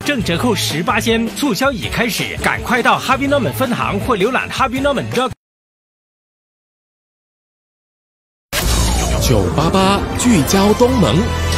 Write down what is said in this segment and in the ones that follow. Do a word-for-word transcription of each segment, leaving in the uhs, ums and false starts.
正折扣十八仙，促销已开始，赶快到 Harvey Norman 分行或浏览 harvey norman dot com。 九八八聚焦东盟。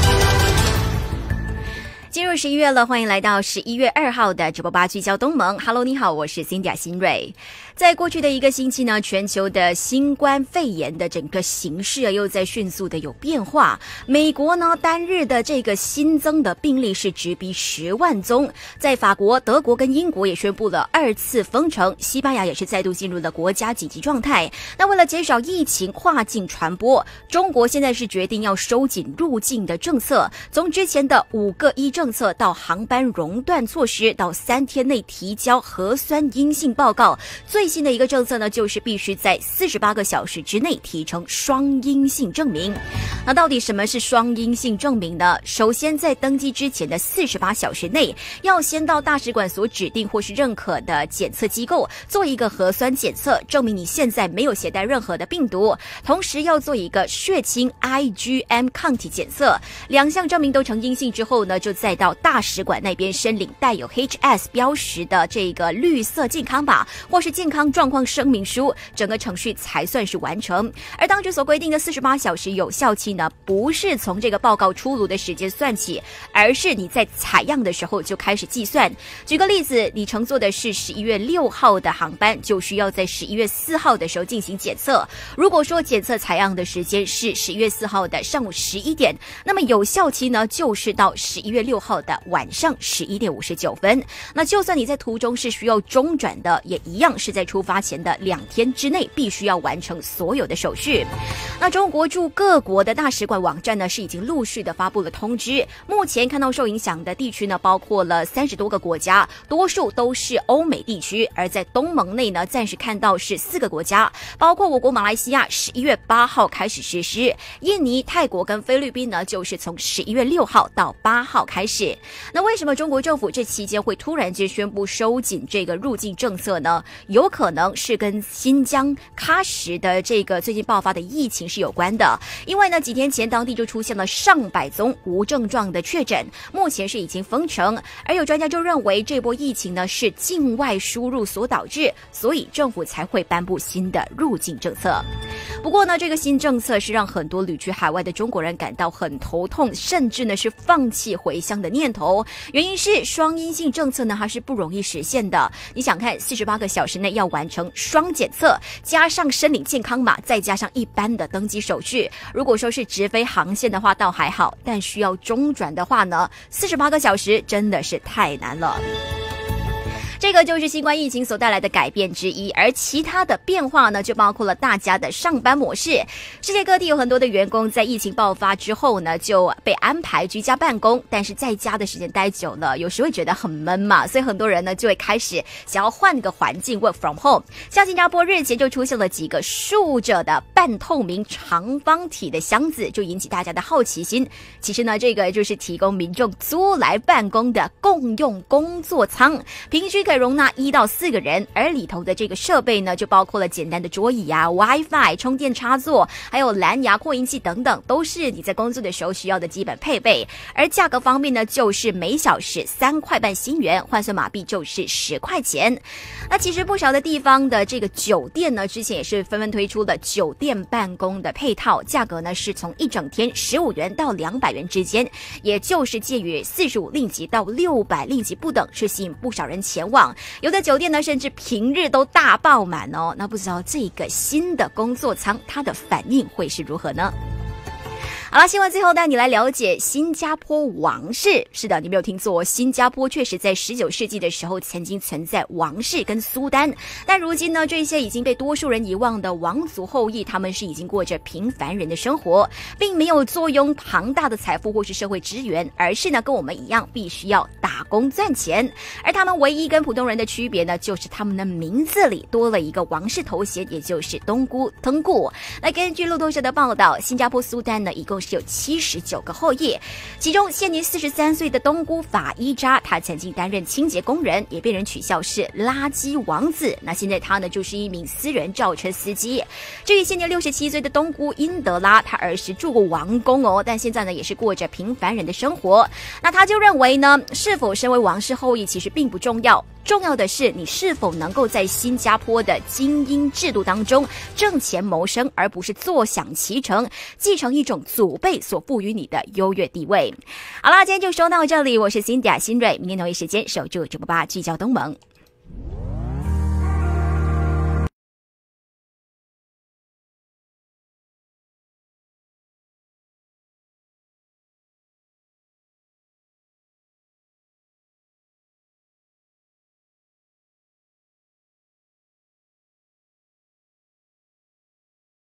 进入十一月了，欢迎来到十一月二号的九八八聚焦东盟。Hello， 你好，我是 Cindy 新瑞。在过去的一个星期呢，全球的新冠肺炎的整个形势啊，又在迅速的有变化。美国呢，单日的这个新增的病例是直逼十万宗。在法国、德国跟英国也宣布了二次封城，西班牙也是再度进入了国家紧急状态。那为了减少疫情跨境传播，中国现在是决定要收紧入境的政策，从之前的五个一政策到航班熔断措施，到三天内提交核酸阴性报告。最新的一个政策呢，就是必须在四十八个小时之内提呈双阴性证明。那到底什么是双阴性证明呢？首先，在登机之前的四十八小时内，要先到大使馆所指定或是认可的检测机构做一个核酸检测，证明你现在没有携带任何的病毒。同时要做一个血清 I G M 抗体检测，两项证明都呈阴性之后呢，就再到大使馆那边申领带有 H S 标识的这个绿色健康码或是健康状况声明书，整个程序才算是完成。而当局所规定的四十八小时有效期呢，不是从这个报告出炉的时间算起，而是你在采样的时候就开始计算。举个例子，你乘坐的是十一月六号的航班，就需要在十一月四号的时候进行检测。如果说检测采样的时间是十一月四号的上午十一点，那么有效期呢，就是到十一月六号的晚上十一点五十九分。那就算你在途中是需要中转的，也一样是在出发前的两天之内必须要完成所有的手续。那中国驻各国的大使馆网站呢，是已经陆续的发布了通知。目前看到受影响的地区呢，包括了三十多个国家，多数都是欧美地区。而在东盟内呢，暂时看到是四个国家，包括我国马来西亚十一月八号开始实施，印尼、泰国跟菲律宾呢，就是从十一月六号到八号开始。那为什么中国政府这期间会突然间宣布收紧这个入境政策呢？有可能是跟新疆喀什的这个最近爆发的疫情是有关的。因为呢，几天前当地就出现了上百宗无症状的确诊，目前是已经封城。而有专家就认为这波疫情呢是境外输入所导致，所以政府才会颁布新的入境政策。不过呢，这个新政策是让很多旅居海外的中国人感到很头痛，甚至呢是放弃回乡的念头。原因是双阴性政策呢还是不容易实现的。你想看四十八个小时内要完成双检测，加上申领健康码，再加上一般的登机手续。如果说是直飞航线的话倒还好，但需要中转的话呢，四十八个小时真的是太难了。这个就是新冠疫情所带来的改变之一，而其他的变化呢，就包括了大家的上班模式。世界各地有很多的员工在疫情爆发之后呢，就被安排居家办公，但是在家的时间待久了，有时会觉得很闷嘛，所以很多人呢就会开始想要换个环境 work from home。像新加坡日前就出现了几个竖着的半透明长方体的箱子，就引起大家的好奇心。其实呢，这个就是提供民众租来办公的共用工作舱，平均可以容纳一到四个人，而里头的这个设备呢，就包括了简单的桌椅啊、WiFi、充电插座，还有蓝牙扩音器等等，都是你在工作的时候需要的基本配备。而价格方面呢，就是每小时三块半新元，换算马币就是十块钱。那其实不少的地方的这个酒店呢，之前也是纷纷推出了酒店办公的配套，价格呢是从一整天十五元到两百元之间，也就是介于四十五令吉到六百令吉不等，是吸引不少人前往。有的酒店呢，甚至平日都大爆满哦。那不知道这个新的工作舱，它的反应会是如何呢？好了，新闻最后带你来了解新加坡王室。是的，你没有听错，新加坡确实在十九世纪的时候曾经存在王室跟苏丹，但如今呢，这些已经被多数人遗忘的王族后裔，他们是已经过着平凡人的生活，并没有坐拥庞大的财富或是社会资源，而是呢跟我们一样必须要打工赚钱。而他们唯一跟普通人的区别呢，就是他们的名字里多了一个王室头衔，也就是东姑腾固。那根据路透社的报道，新加坡苏丹呢一共是有七十九个后裔。其中现年四十三岁的东姑法伊扎，他曾经担任清洁工人，也被人取笑是垃圾王子。那现在他呢就是一名私人轿车司机。至于现年六十七岁的东姑英德拉，他儿时住过王宫哦，但现在呢也是过着平凡人的生活。那他就认为呢，是否身为王室后裔其实并不重要，重要的是你是否能够在新加坡的精英制度当中挣钱谋生，而不是坐享其成，继承一种祖辈所赋予你的优越地位。好啦，今天就说到这里，我是 Cindy 新蕊，明天同一时间守住九八八聚焦东盟。